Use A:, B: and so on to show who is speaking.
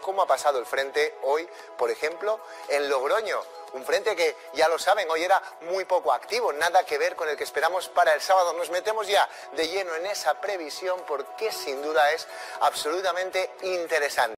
A: cómo ha pasado el frente hoy, por ejemplo, en Logroño. Un frente que, ya lo saben, hoy era muy poco activo, nada que ver con el que esperamos para el sábado. Nos metemos ya de lleno en esa previsión porque sin duda es absolutamente interesante.